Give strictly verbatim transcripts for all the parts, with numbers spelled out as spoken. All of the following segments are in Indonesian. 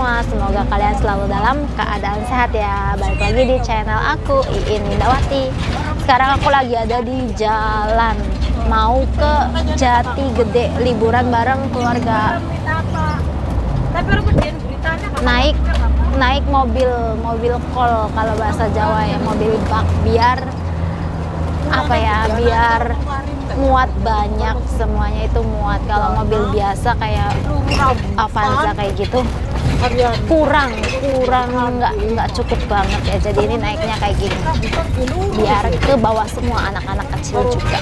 semua, semoga kalian selalu dalam keadaan sehat ya. Balik lagi di channel aku, Iin Windawati. Sekarang aku lagi ada di jalan, mau ke Jati Gede, liburan bareng keluarga. Naik naik mobil mobil kol kalau bahasa Jawa ya, mobil bak, biar apa ya, biar muat banyak, semuanya itu muat. Kalau mobil biasa kayak Avanza kayak gitu kurang kurang nggak nggak cukup banget ya. Jadi ini naiknya kayak gini biar ke bawah semua, anak-anak kecil juga.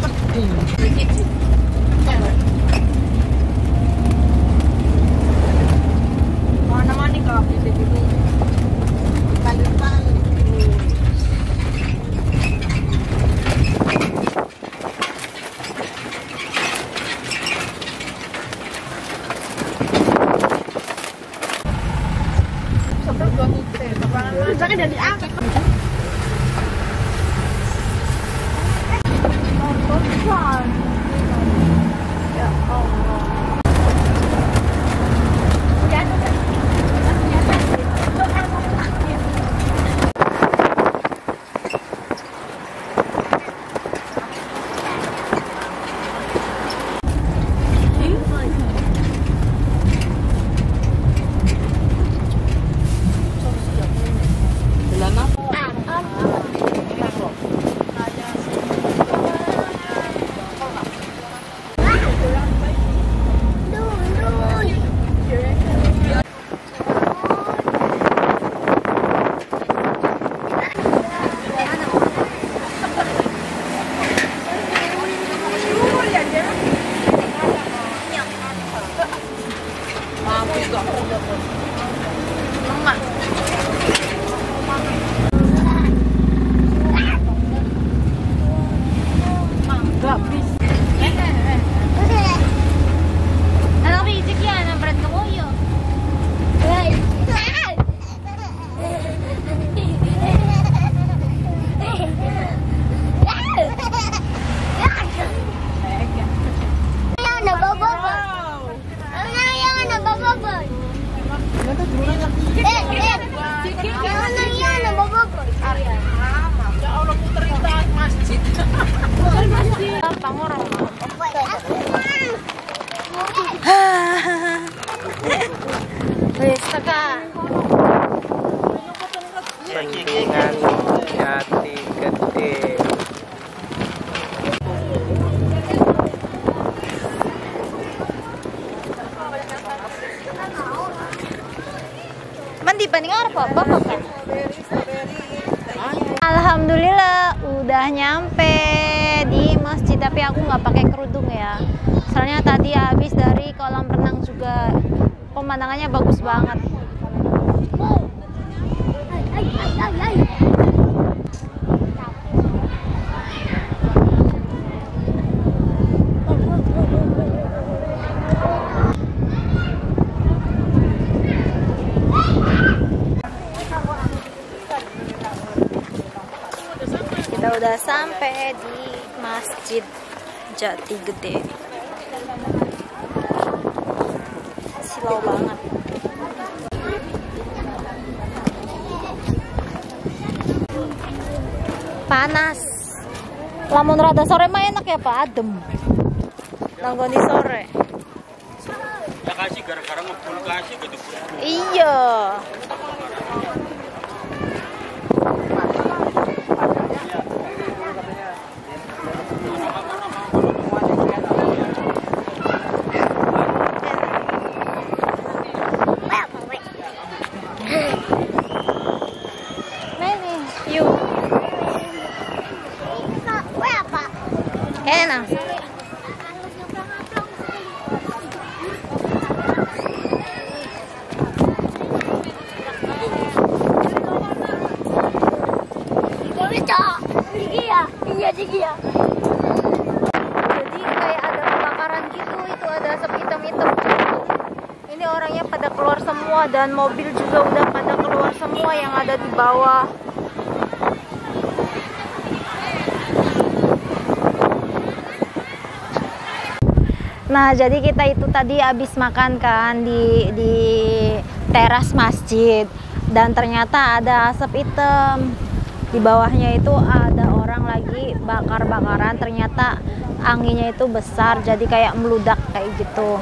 Pentingan Jati Gede. Mandi paling apa? Bapak kan? Alhamdulillah udah nyampe di masjid, tapi aku nggak pakai kerudung ya. Soalnya tadi habis dari kolam renang juga, pemandangannya bagus banget. Kita udah sampai di Masjid Jati Gede. Silau banget. Panas. Lamun rada sore mah enak ya Pak, adem. Nanggoni sore. Ya kasih gara-gara ngebul kasih gitu. Iya. Enak. Iya, jadi kayak ada kebakaran gitu, itu ada asap hitam-hitam. Ini orangnya pada keluar semua dan mobil juga udah pada keluar semua yang ada di bawah. Nah, jadi kita itu tadi habis makan kan di di teras masjid dan ternyata ada asap hitam. Di bawahnya itu ada orang lagi bakar-bakaran, ternyata anginnya itu besar jadi kayak meludak kayak gitu.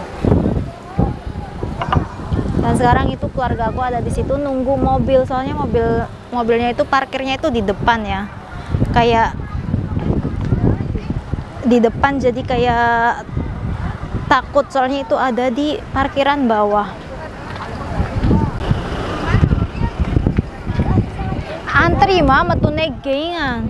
Dan sekarang itu keluarga aku ada di situ nunggu mobil, soalnya mobil mobilnya itu parkirnya itu di depan ya. Kayak di depan jadi kayak takut soalnya itu ada di parkiran bawah. Antri mah metu negengan.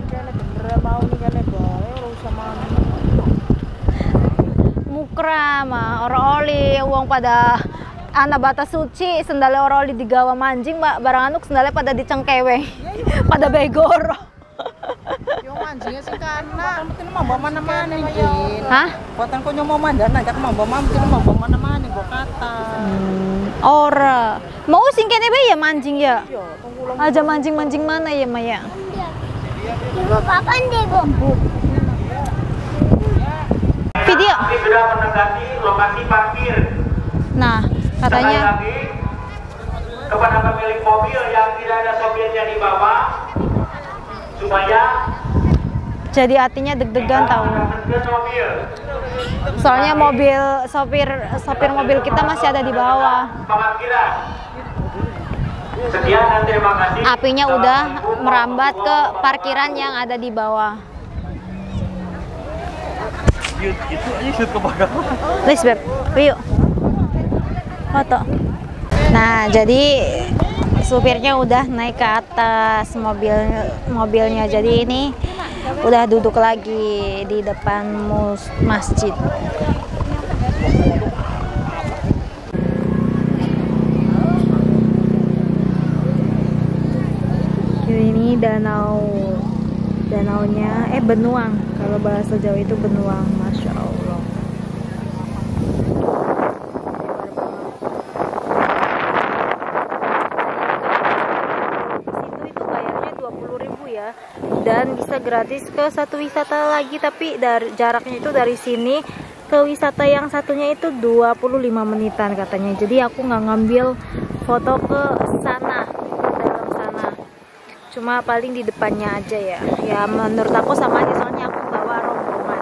Mukra mah ora oli uang pada anak batas suci sendalnya ora oli digawa manjing mbak barang anuk sendalnya pada dicengkeweng pada begor. Yung manjingnya sih karena mungkin mau bawa mana-mana nih. Hah? Buatan ko nyo mau mandan na jak mau bawa mungkin mau bawa mana-mana nih gua kata. Hmm, ora. Mau sing kene bae ya manjing ya? Iya, tunggu lang. Aja mancing-mancing mana ya Maya? Ibu kapan deh, Bu? Video. Kami sudah mendekati lokasi parkir. Nah, katanya Sekali lagi, kepada pemilik mobil yang tidak ada sopirnya di bawah, supaya jadi hatinya deg-degan tahu. ke mobil. Soalnya mobil sopir sopir mobil kita masih ada di bawah. Parkiran. Sekian dan terima kasih. Apinya udah merambat ke parkiran yang ada di bawah. Gitu aja shoot ke belakang. Please beb, yuk foto. Nah jadi supirnya udah naik ke atas mobil mobilnya. Jadi ini udah duduk lagi di depan mus masjid. Ini danau danaunya eh benuang, kalau bahasa Jawa itu benuang. Masya Allah. Situ itu bayarnya dua puluh ribu ya, dan bisa gratis ke satu wisata lagi, tapi dari jaraknya itu dari sini ke wisata yang satunya itu dua puluh lima menitan katanya. Jadi aku nggak ngambil foto ke sana, ke dalam sana, cuma paling di depannya aja ya. Ya menurut aku sama aja, soalnya aku bawa rombongan.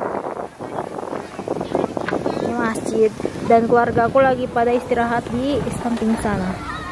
Ini masjid dan keluarga aku lagi pada istirahat di samping sana.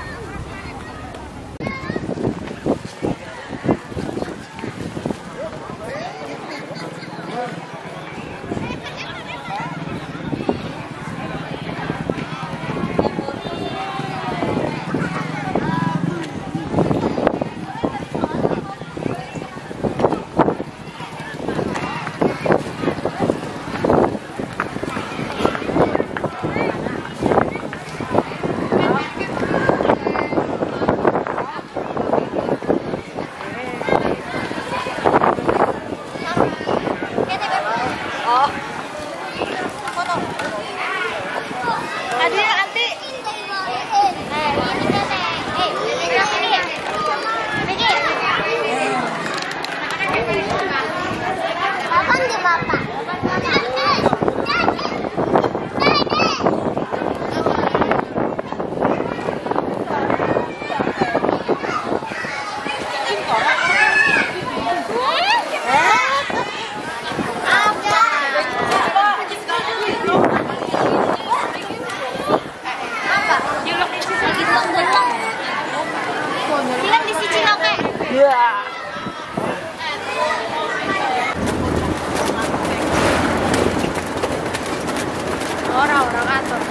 Orang-orang kantor.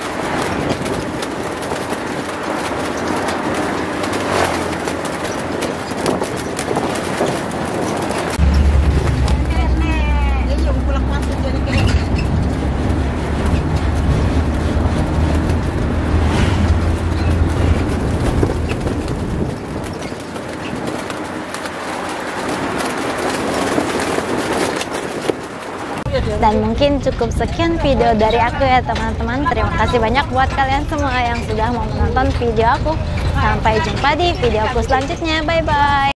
Dan mungkin cukup sekian video dari aku ya teman-teman. Terima kasih banyak buat kalian semua yang sudah mau menonton video aku. Sampai jumpa di video aku selanjutnya. Bye bye.